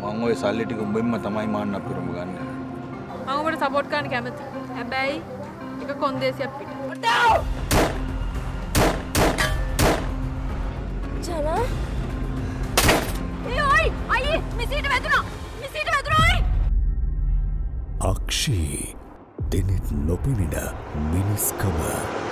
මම ඔය සල්ලි ටික උඹෙන්ම තමයි මාන්න අපිරම ගන්න. මම ඔබට සපෝට් කරන්න කැමතියි. හැබැයි එක කොන්දේසියක් පිට. ජනා ඔයි අයියේ මිසිට වැදුනා ඔයි අක්ෂි දෙනෙත් නොපෙනෙන මිනිස්කම